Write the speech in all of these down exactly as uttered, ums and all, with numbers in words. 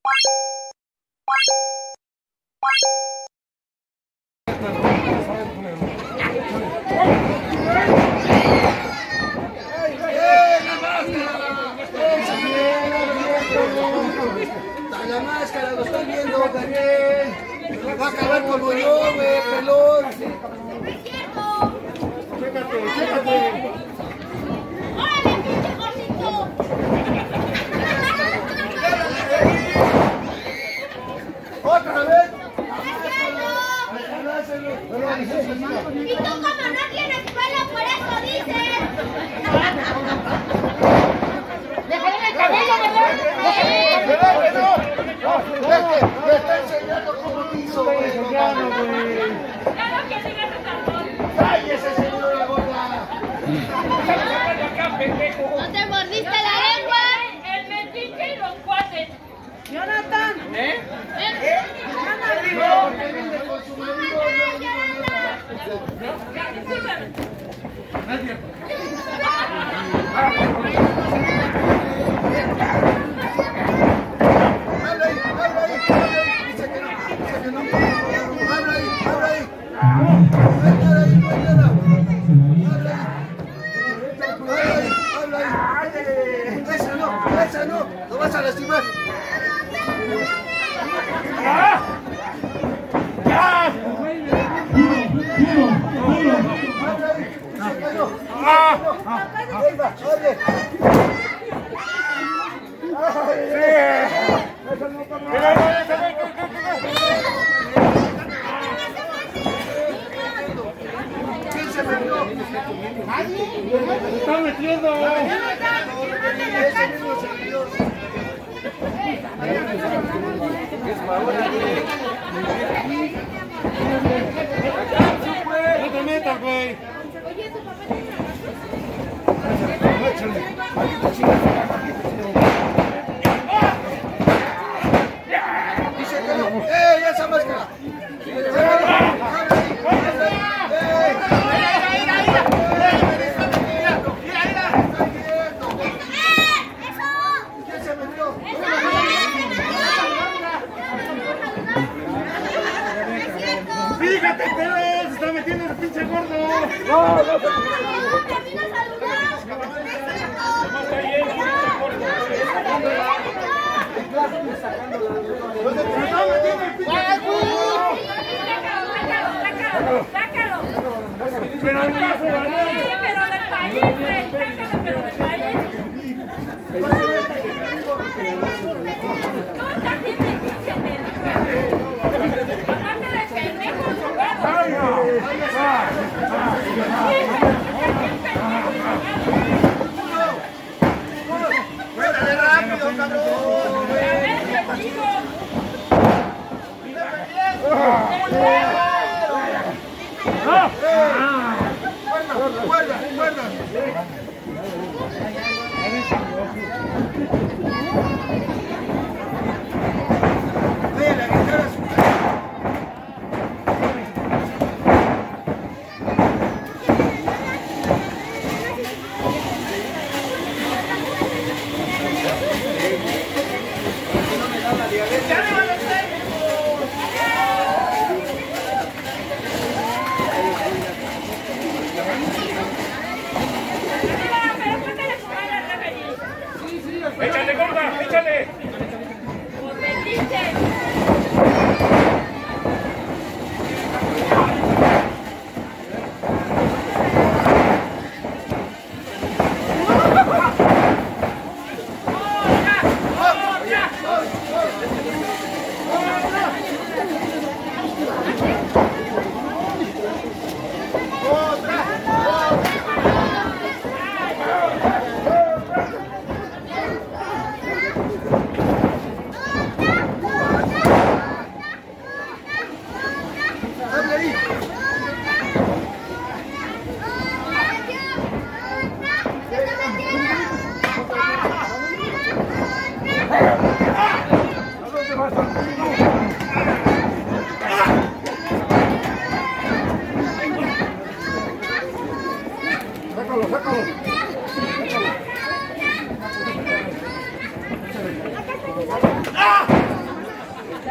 La máscara, lo estoy viendo también. Va a acabar como yo, güey, pelón. Chécate, chécate. ¡Órale, pinche gordito! ¡Otra vez! Y tú como no tienes pelo, por eso dices. ¡Déjale el cabello, ¿verdad? Le está enseñando cómo hizo, güey. Claro que sí, ¡Cállese, señora gorda! ¿No te mordiste la lengua? El metiche y los cuates. Jonathan. ¿Eh? No, porque viene con su marido. Habla ahí, habla ahí, habla ahí. Dice que no, dice que no. Habla ahí, habla ahí. No hay nada ahí, no hay nada. Habla ahí. Habla ahí, habla ahí. Esa no, esa no. Lo vas a lastimar. ¿Quién se metió? ¡Se está metiendo! Ese mismo servidor. ¡No te metas, güey! Dice que no. ¡Ey, esa máscara! ¿Quién se metió? ¡Fíjate, Pedro! ¡Se está metiendo el pinche gordo! ¡No, no! ¡Sácalo! ¡Pero el caso, ¡Sí, pero del país, güey! ¡Sácalo, pero del país! ¡Tú también me dices, aparte de pendejo, ¡Cuéntale rápido, cabrón! ¡Guarda, guarda! Vayan a gritar a su casa. ¡Échale, gorda! ¡Échale! ¡Pues bendice! ¡Habla ahí! ¡Sácalo, sácalo! ¡Ah!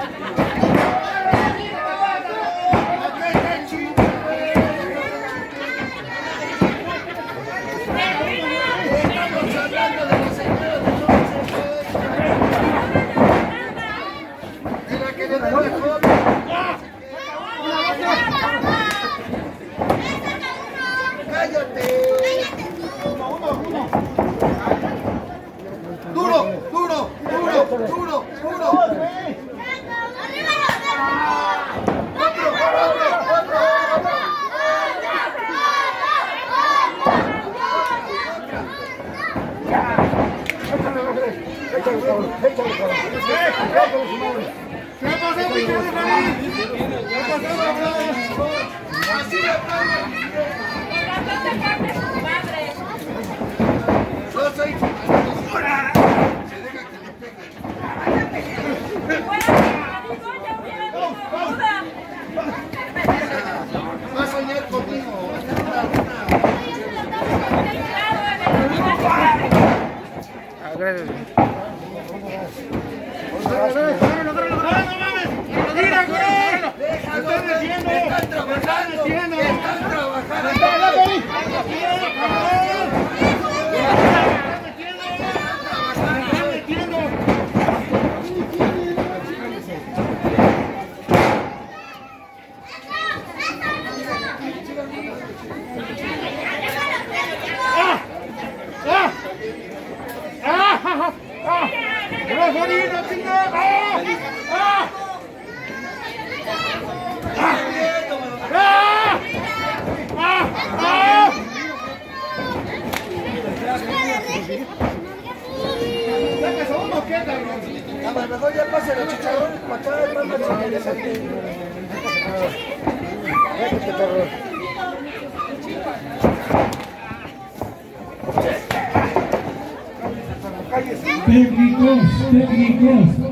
Técnicos, técnicos.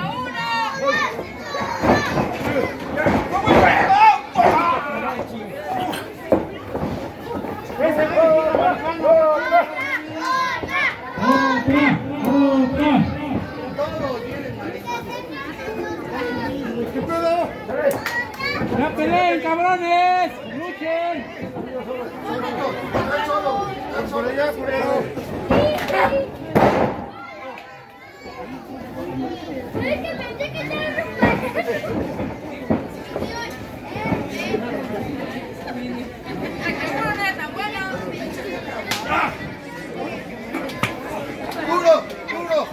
¡No peleen, cabrones! ¡Luchen! Por allá, por allá. ¡Duro! ¡Duro!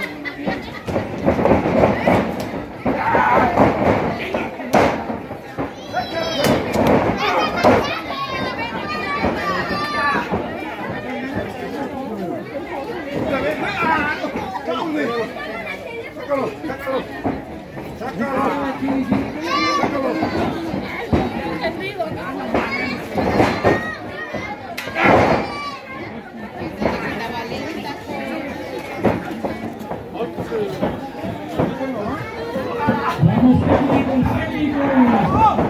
Vamos, técnicos, técnicos.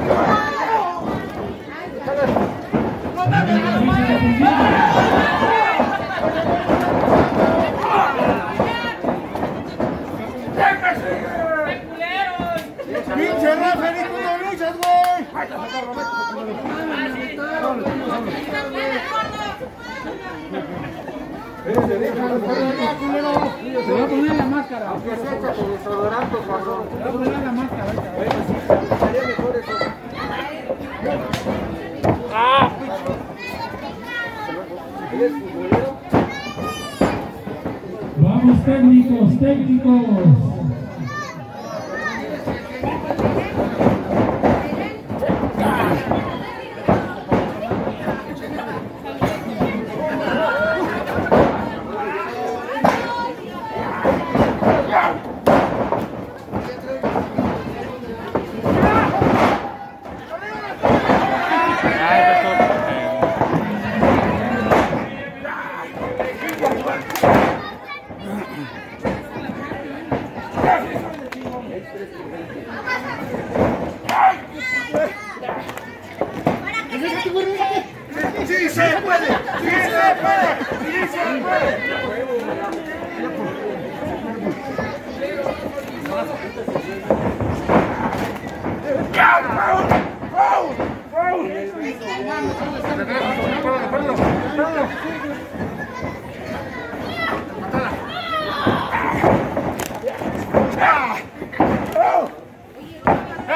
¡Pinche Rafa, ni tú no luchas, güey! Te voy a poner la máscara. Aunque sea con los desodorantes, pasó. Te voy a poner la máscara. Estaría mejor eso. ¡Ah! ¿Eres futbolero? Vamos, técnicos, técnicos. ¡Sí se puede! ¡Sí se puede! ¡Sí se puede!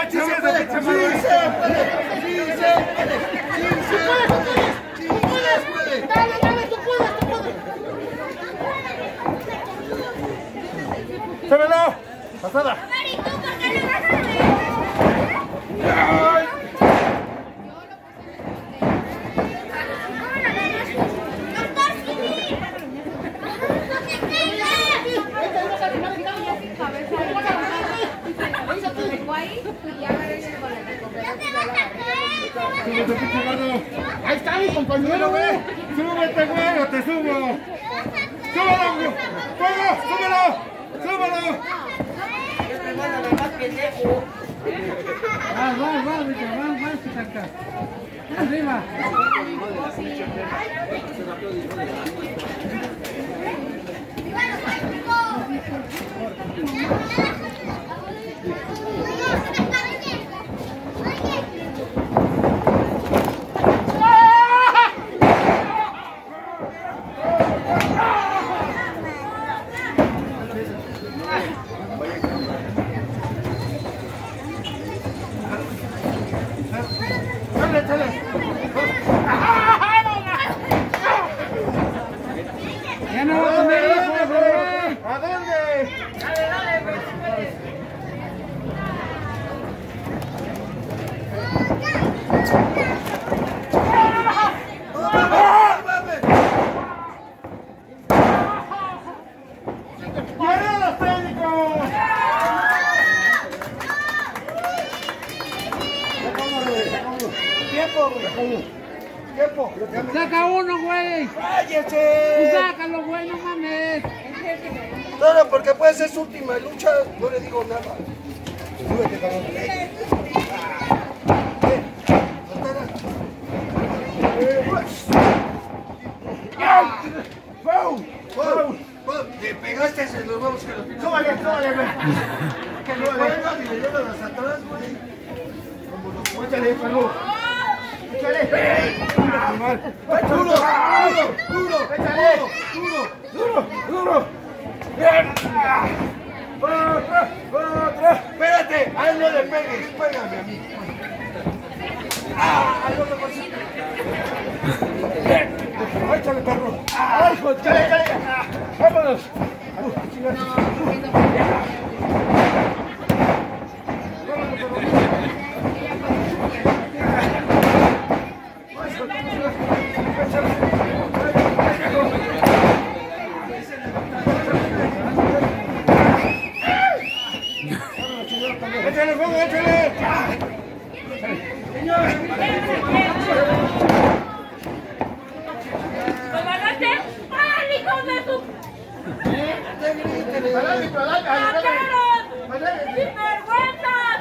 manches, Sí se esa puede, pinche sí madre. se puede, sí se puede, sí se puede, sí se puede. Dale, dale, tú puedes, tú puedes. ¡Súbelo! ¡Pasada! A ver, ¿y tú por qué no vas a ver? ¡Ay! Doctor Simi. ¡Súbete, pinche gordo! ¡Ahí está mi compañero, güey! ¡Súbete, güey, o te subo! ¡Súbelo, güey! ¡Fuego! ¡Súbelo! ¡Súbelo! Va, va, va, Víctor, va, va, Chitanca. Arriba. ¡Chale, chale! Ya no va a comer hijos, güey. ¿A dónde? ¡Llegaron los técnicos! Tiempo, güey. Tiempo. Saca uno, güey. Tú ¡Cállese! sácalo, güey, no mames. Claro, porque puede ser su última lucha, no le digo nada. Súbete, cabrón. Eh, Santana. Eh, ¡Wow! ¡Wow! ¡Wow! Le pegaste en los huevos que los pinos. ¡Súbale, súbale, güey! Que le pegan y le llevan hasta atrás, güey. Como los ¡Échale, Perú! ¡Échale! ¡Duro! ¡Duro! ¡Duro! ¡Échale! ¡Duro! ¡Duro! ¡Duro! ¡Bien! ¡Otra! ¡Otra! ¡Espérate! ¡A él no le pegues! ¡Pégame a mí! ¡Ah! ¡No me consigo! ¡Échale, perro! ¡Ay, hijo! ¡Échale, échale! ¡Vámonos! ¡Échale, fuego, échale! ¡Comandante! ¡Ay, hijo de tu... ¡Adelante, adelante! ¡Rateros! ¡Sinvergüenzas!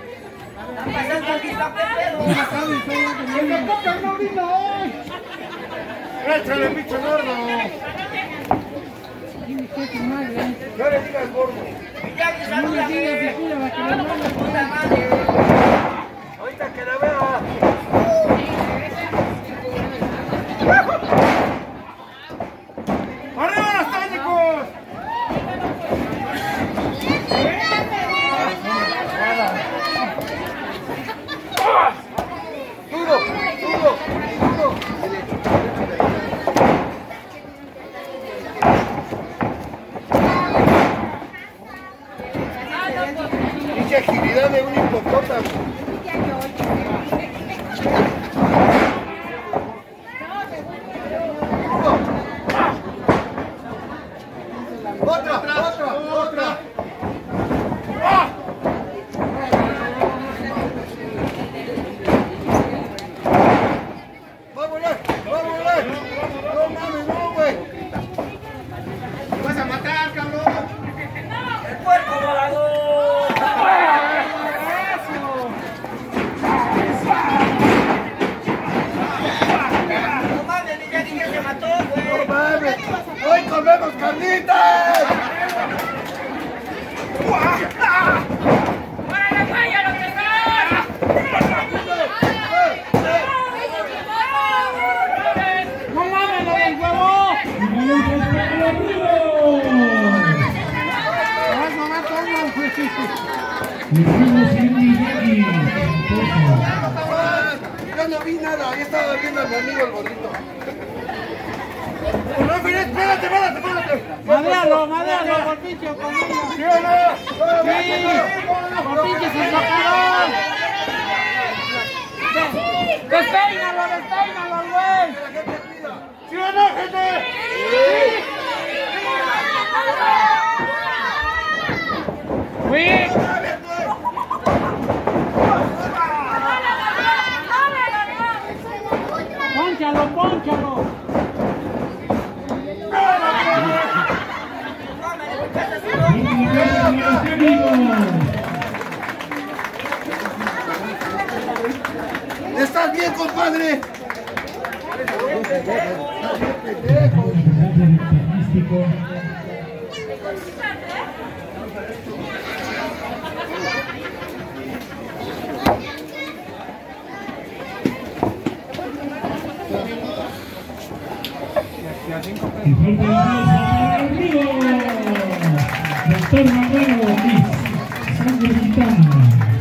¡El de Coca no vino hoy! ¡Échale, pinche gordo! Dime qué tu madre. ¡No le digas gordo! No le digas que tú le vas a quedar mal. Ahorita que la vea. ¡Arriba los técnicos! ¡Duro! ¡Duro! ¡Duro! Dicha agilidad de un hipopótamo. ¡Otra! ¡Otra! ¡Otra! ¡Vámonos! ¡Vámonos! ¡No mames, no, güey! ¡Me vas a matar, cabrón! ¡El puerco volador! ¡No mames, ya dije que mató, güey! ¡No mames! ¡Hoy comemos carnitas! ¡Órale, güey, a lo que sea! ¡No mames, lo del huevo! ¡Y vamos a ¡Te vas a mamar todo, güey! Dejamos en Miyagi. Yo no vi nada, yo estaba viendo a mi amigo el gordito. Rafi, espérate, espérate, espérate. Madéalo, madéalo, por pinche conmigo. ¿Sí o no? Sí, por pinche sin sacarón. Despeínalo, despeínalo, güey. ¿Sí o no, gente? Güey. Pónchalo, pónchalo. ¿Estás bien, compadre? Y fuerte el aplauso para el amigo, doctor Manuel Ortiz, Sangre Gitana.